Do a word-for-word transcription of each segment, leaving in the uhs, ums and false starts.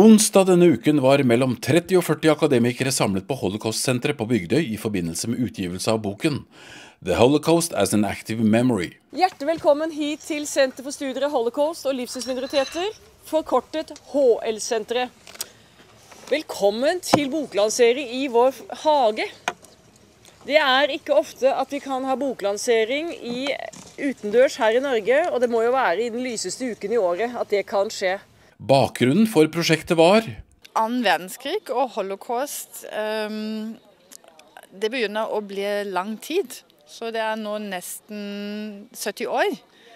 Onsdag denne uken var mellom tretti og førti akademikere samlet på Holocaust-senteret på Bygdøy i forbindelse med utgivelse av boken The Holocaust as an Active Memory. Hjertelig velkommen hit til Senter for studier av Holocaust og livssynsminoriteter, forkortet H L-senteret. Velkommen til boklansering i vår hage. Det er ikke ofte at vi kan ha boklansering i utendørs her i Norge, og det må jo være i den lyseste uken i året at det kan skje. Bakgrunnen for prosjektet var Annen verdenskrig og holocaust, um, det begynner å bli lang tid. Så det er nå nesten sytti år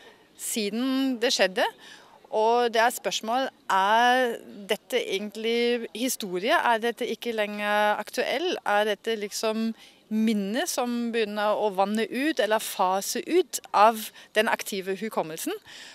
siden det skjedde. Og det er spørsmål, er dette egentlig historie? Er dette ikke lenger aktuell? Er dette liksom minne som begynner å vanne ut eller fase ut av den aktive hukommelsen?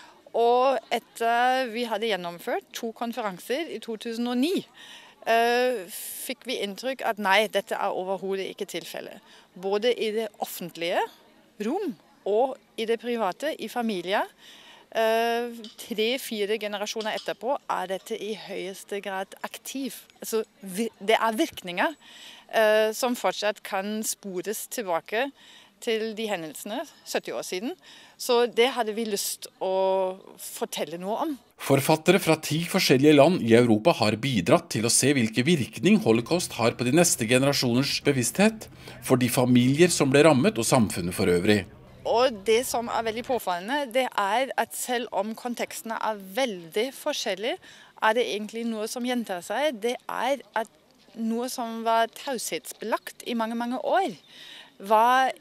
Og etter vi hadde gjennomført to konferanser i to tusen og ni, uh, fikk vi inntrykk at nei, dette er overhodet ikke tilfellet. Både i det offentlige rom og i det private, i familier. Uh, Tre-fire generasjoner etterpå er dette i høyeste grad aktiv. Altså, det er virkninger uh, som fortsatt kan spores tilbake til de hendelsene sytti år siden. Så det hadde vi lyst å fortelle noe om. Forfattere fra ti forskjellige land i Europa har bidratt til å se hvilke virkning holocaust har på de neste generasjoners bevissthet, for de familier som ble rammet og samfunnet for øvrig. Og det som er veldig påfallende, det er at selv om kontekstene er veldig forskjellige, er det egentlig noe som gjentar seg. Det er at noe som var taushetsbelagt i mange, mange år, var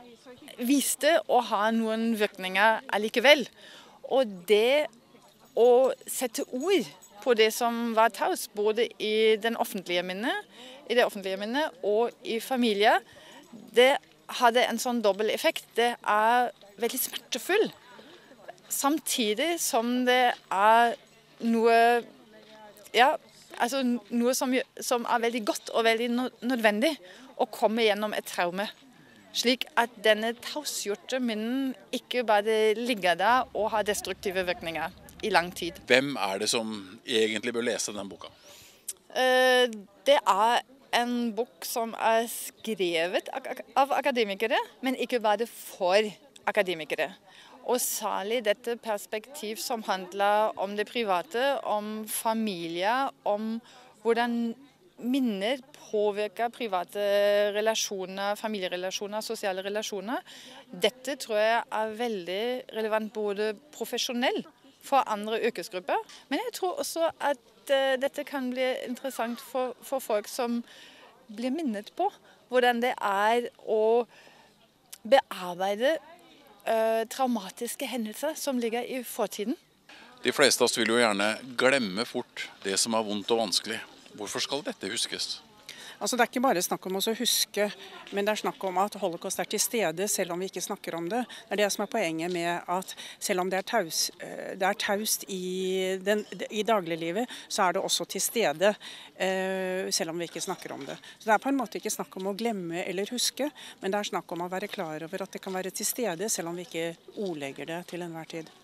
viste å ha noen virkninger allikevel. Og det å sette ord på det som var taus, både i den offentlige minnet, i det offentlige minnet og i familier, det hadde en sånn dobbel effekt. Det er veldig smertefull, samtidig som det er noe, ja, altså noe som, som er veldig godt og veldig nødvendig å komme gjennom et traume. Slik at denne tausgjorte minnen ikke bare ligger der og har destruktive virkninger i lang tid. Hvem er det som egentlig bør lese den boka? Det er en bok som er skrevet av akademikere, men ikke bare for akademikere. Og særlig dette perspektiv som handler om det private, om familier, om hvordan minner påvirker private relasjoner, familierelasjoner, sosiale relasjoner. Dette tror jeg er veldig relevant både profesjonelt for andre yrkesgrupper, men jeg tror også at uh, dette kan bli interessant for, for folk som blir minnet på hvordan det er å bearbeide uh, traumatiske hendelser som ligger i fortiden. De fleste av oss vil jo gjerne glemme fort det som er vondt og vanskelig. Hvorfor skal dette huskes? Altså, det er ikke bare snakk om å huske, men det er snakk om at holocaust er til stede selv om vi ikke snakker om det. Det er det som er poenget med at selv om det er, taus, det er taust i, den, i dagliglivet, så er det også til stede selv om vi ikke snakker om det. Så det er på en måte ikke snakk om å glemme eller huske, men det er snakk om å være klar over at det kan være til stede selv om vi ikke ordlegger det til enhver tid.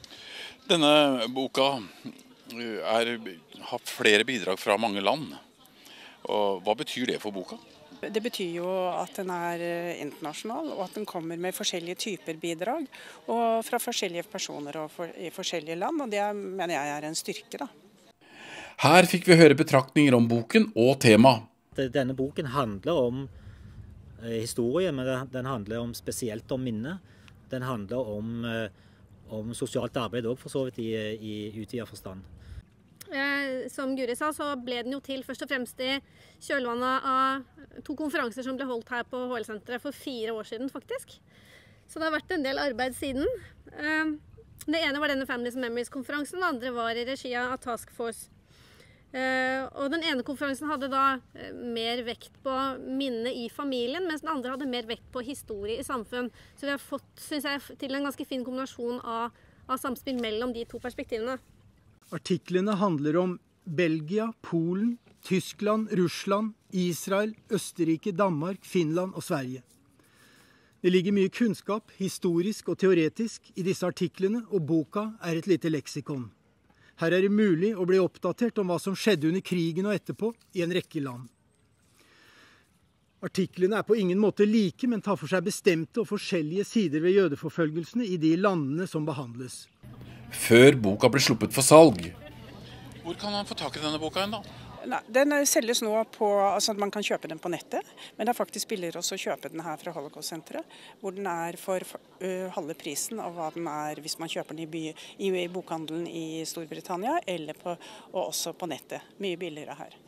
Denne boka er, har flere bidrag fra mange land. Og hva betyr det for boka? Det betyr jo at den er internasjonal, og at den kommer med forskjellige typer bidrag, og fra forskjellige personer og for, i forskjellige land, og det mener jeg er en styrke, da. Her fikk vi høre betraktninger om boken og tema. Denne boken handler om eh, historie, men den handler om, spesielt om minne. Den handler om, eh, om sosialt arbeid også, for så vidt i, i utvidet forstand. Som Guri sa, så ble den jo til først og fremst i kjølvannet av to konferanser som ble holdt her på H L-senteret for fire år siden, faktisk. Så det har vært en del arbeid siden. Det ene var denne Families Memories-konferansen, det andre var i regi av Task Force. Og den ene konferansen hadde da mer vekt på minne i familien, mens den andre hadde mer vekt på historie i samfunn. Så vi har fått, synes jeg, til en ganske fin kombinasjon av, av samspill mellom de to perspektivene. Artiklene handler om Belgia, Polen, Tyskland, Russland, Israel, Østerrike, Danmark, Finland og Sverige. Det ligger mye kunnskap, historisk og teoretisk, i disse artiklene, og boka er et lite leksikon. Her er det mulig å bli oppdatert om hva som skjedde under krigen og etterpå i en rekke land. Artiklene er på ingen måte like, men tar for seg bestemte og forskjellige sider ved jødeforfølgelsene i de landene som behandles. Før boka ble sluppet for salg. Hvor kan man få tak i denne boka igjen da? Nei, den selges nå på, altså man kan kjøpe den på nettet, men det er faktisk billigere også å kjøpe den her fra Holocaust-senteret, hvor den er for uh, halve prisen av hva den er hvis man kjøper den i, by, i, i bokhandelen i Storbritannia, eller på, og også på nettet. Mye billigere her.